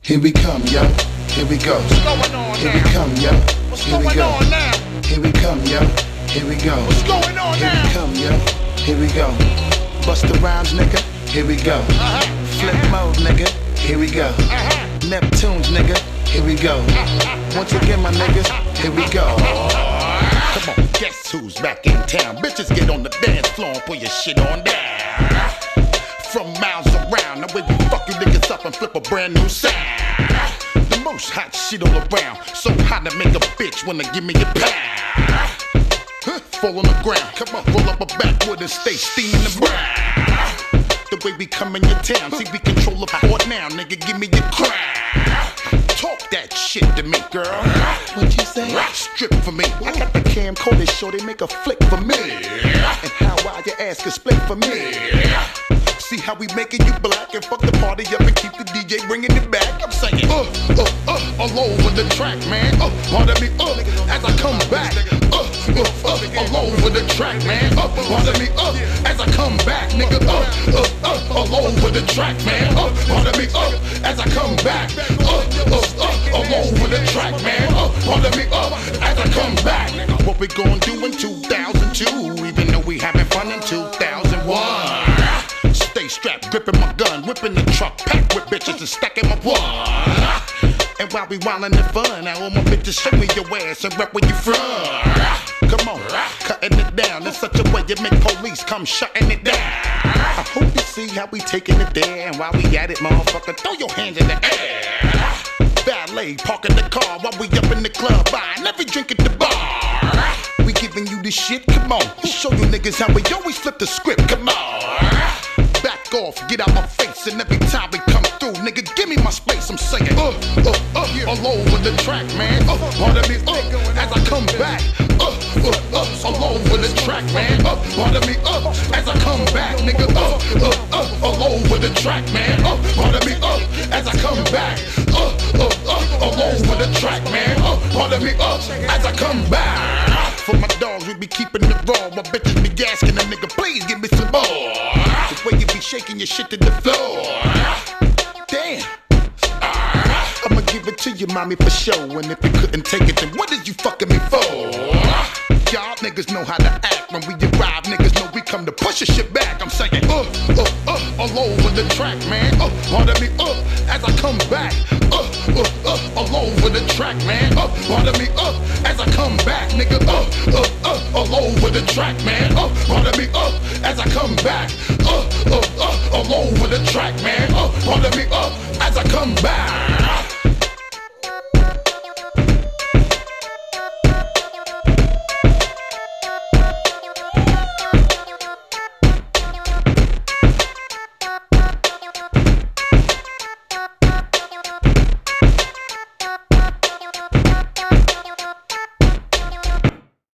Here we come, yo. Here we go. What's going on Here now? we come, yo. What's Here we going go. on now? Here we come, yo. Here we go. What's going on Here now? we come, yo. Here we go. Busta Rhymes, nigga. Here we go. Flip mode, nigga. Here we go. Neptunes, nigga. Here we go. Once again, my niggas. Here we go. Come on, guess who's back in town? Bitches get on the dance floor and put your shit on down. From miles around, the way we fuck you niggas up and flip a brand new sound. The most hot shit all around, so hot to make a bitch wanna give me a pound. Fall on the ground, come on, roll up a backwood and stay steaming the brown. The way we come in your town, see we control the fort now, nigga, give me your crown. Talk that shit to me, girl. What you say? Strip for me. I got the camcorder, show they make a flick for me. And how wild your ass can split for me. See how we making you black and fuck the party up and keep the DJ bringing it back. I'm saying, all over the track, man. Pardon me, as I come back. All over the track, man. Pardon me, as I come back, nigga. All over the track, man. Pardon me, as I come back. All over the track, man. Pardon me, as I come back. What we gonna do in 2002, even though we having fun in 2001. Stay strapped, gripping my gun, whipping the truck, packed with bitches and stacking my one. And while we wildin' the fun, now all my bitches show me your ass and rep where you from. Come on, cutting it down in such a way you make police come shutting it down. I hope you see how we taking it there, and while we at it, motherfucker, throw your hands in the air. Valet, parking the car while we up in the club, buying every drink at the bar. We giving you this shit, come on, show you niggas how we always flip the script, come on. Back off, get out my face, and every time we come through, nigga, give me my space. I'm saying, all over the track, man. Pardon me, as I come back. All over the track, man. Pardon me, as I come back, nigga. All over the track, man. Pardon me, as I come back. All over the track, man. Pardon me, as I come back. For my dogs, we be keeping it raw. My bitches be gasking them, nigga. Please give me some more. The way you be shaking your shit to the floor. Damn. I'ma give it to you, mommy, for sure. And if you couldn't take it, then what is you fucking me for? Y'all niggas know how to act. When we arrive, niggas know we come to push your shit back. I'm saying, all over the track, man. Pardon me, as I come back. All over the track, man. Pardon me, as I come back, nigga. All over the track, man. Pardon me, as I come back. All over the track, man. Pardon me, as